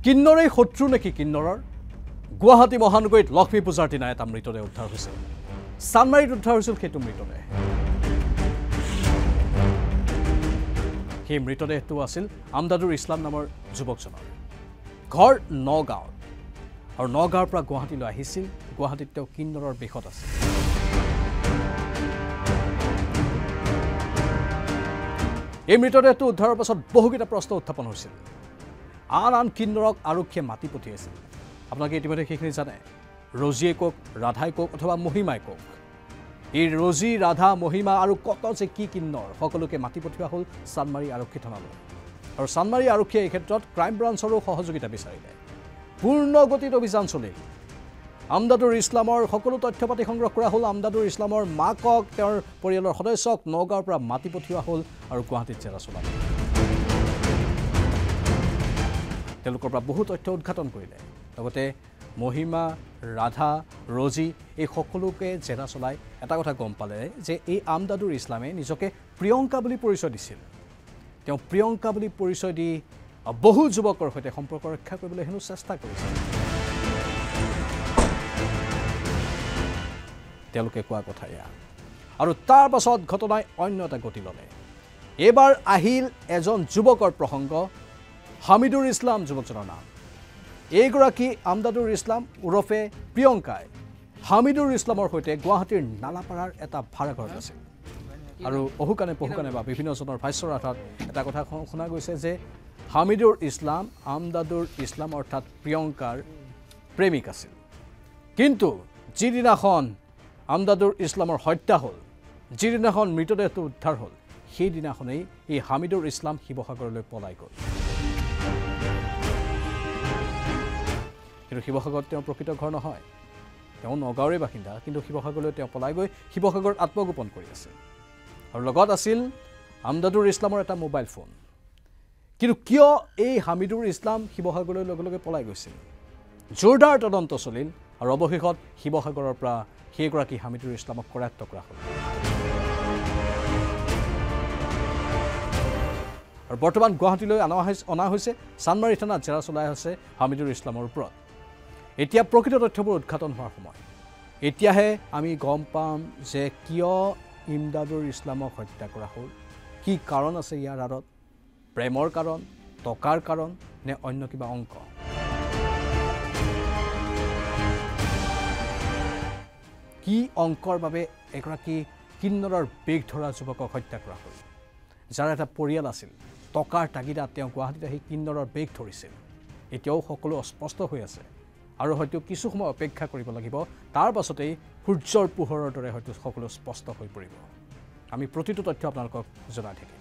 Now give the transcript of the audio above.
কিন্নৰেই শত্ৰু নেকি কিন্নৰৰ গুৱাহাটী মহানগৰীত লক্ষ্মী পূজাৰ দিনা এটা মৃতদেহ উদ্ধাৰ হৈছে চানমাৰীত উদ্ধাৰ হৈছিল সেইটো মৃতদেহ সেই মৃতদেহটো আছিল আমদাদুৰ ইছলাম নামৰ যুৱকজনৰ ঘৰ নগাঁৱত আৰু নগাঁৱৰ পৰা গুৱাহাটীলৈ আহিছিল গুৱাহাটীত তেওঁ কিন্নৰৰ বেশত আছিল এই মৃতদেহটো উদ্ধাৰৰ পাছত বহুকেইটা প্ৰশ্ন উত্থাপন হৈছিল আন কিন্নৰক আৰক্ষীয়ে মাতি পঠিয়াইছিল আপোনালোকে ইতিমধ্যে সেইখিনি জানে ৰজিয়ে কক ৰাধাই কক অথবা মহিমাই কক এই ৰজি ৰাধা মহিমা আৰু কত যে কি কিন্নৰ সকলোকে মাতি পঠিওৱা হ'ল চানমাৰী আৰক্ষী থানালৈ আৰু চানমাৰী আৰক্ষীয়ে এই ক্ষেত্ৰত ক্ৰাইম ব্ৰাঞ্চৰো সহযোগিতা বিচাৰিলে পূৰ্ণ গতিত অভিযান চলিল আমদাদুৰ ইছলামৰ সকলো তথ্য পাতি সংগ্ৰহ কৰা হ'ল আমদাদুৰ ইছলামৰ মাকক তেওঁৰ পৰিয়ালৰ সদস্যক নগাঁৱৰ পৰা মাতি পঠিওৱা হ'ল আৰু গুৱাহাটীত জেৰা চলাল তেওঁলোকৰ পৰা বহু তথ্য উদ্ঘাটন কৰিলে লগতে মহিমা ৰাধা ৰজি এই সকলোকে জেৰা চলাই এটা কথা গম পালে যে এই আমদাদুৰ ইছলামে নিজকে প্ৰিয়ংকা বুলি পৰিচয় দিছিল তেওঁ প্ৰিয়ংকা বুলি পৰিচয় দি বহু যুৱকৰ সৈতে সম্পৰ্ক ৰক্ষা কৰিবলৈ হেনো চেষ্টা কৰিছিল তেওঁলোকে কোৱা কথা এয়া আৰু তাৰ পাছত ঘটনাই অন্য এটা গতি ল'লে এবাৰ আহিল এজন যুৱকৰ প্ৰসংগ হামিদুৰ ইছলাম যুৱকজনৰ নাম এইগৰাকী আমদাদুৰ ইছলাম ওৰফে প্ৰিয়ংকাই হামিদুৰ ইছলামৰ সৈতে গুৱাহাটীৰ নালাপাৰাৰ এটা ভাড়াঘৰত আছিল আৰু অহুকানে পহুকানে বা বিভিন্নজনৰ ভাষ্যৰ আধাৰত এটা কথা শুনা গৈছে যে হামিদুৰ ইছলাম আমদাদুৰ ইছলাম অৰ্থাৎ প্ৰিয়ংকাৰ প্ৰেমিক আছিল কিন্তু যিদিনাখন আমদাদুৰ ইছলামৰ হত্যা হ'ল যিদিনাখন মৃতদেহটো উদ্ধাৰ হ'ল সেইদিনাখনেই এই হামিদুৰ ইছলাম শিৱসাগৰলৈ পলাই গ'ল কিন্তু শিৱসাগৰত তেওঁ প্ৰকৃত ঘৰ নহয় তেওঁ নগাঁৱৰে বাসিন্দা কিন্তু শিৱসাগৰলৈ তেওঁ পলাই গৈ শিৱসাগৰত আত্মগোপন কৰি আছে আৰু লগত আছিল আমদাদুৰ ইছলামৰ এটা মোবাইল ফোন কিন্তু কিয় এই হামিদুৰ ইছলাম শিৱসাগৰলৈ লগে লগে পলাই গৈছিল জোৰদাৰ তদন্ত চলিল আৰু অৱশেষত শিৱসাগৰৰ পৰা সেইগৰাকী হামিদুৰ ইছলামক কৰায়ত্ব কৰা হ'ল আৰু বৰ্তমান গুৱাহাটীলৈ অনা হৈছে চানমাৰী থানাত জেৰা চলাই আছে হামিদুৰ ইছলামৰ ওপৰত এতিয়া প্ৰকৃত তথ্যবোৰ উদ্ঘাটন হোৱাৰ সময় এতিয়াহে আমি গম পাম যে কিয় ইমদাদুৰ ইছলামক হত্যা কৰা হ'ল কি কাৰণ আছে ইয়াৰ আঁৰত প্ৰেমৰ কাৰণ টকাৰ কাৰণ নে অন্য কিবা অংক কি অংকৰ বাবে এগৰাকী কিন্নৰৰ বেগ ধৰা যুৱকক হত্যা কৰা হ'ল যাৰ এটা পৰিয়াল আছিল টকাৰ তাগিদাত তেওঁ গুৱাহাটীত আহি কিন্নৰৰ বেগ ধৰিছিল এতিয়াও সকলো অস্পষ্ট হৈ আছে আৰু হয়তো কিছু সময় অপেক্ষা কৰিব লাগিব তাৰ পাছতেই সূৰ্যৰ পোহৰৰ দৰে হয়তো সকলো স্পষ্ট হৈ পৰিব আমি প্ৰতিটো তথ্য আপোনালোকক জনাই থাকিম